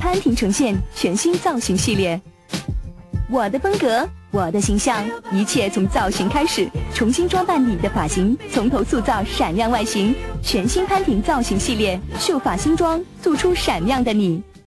潘婷呈现全新造型系列。我的风格，我的形象，一切从造型开始，重新装扮你的发型，从头塑造闪亮外形。全新潘婷造型系列，秀发新装，做出闪亮的你。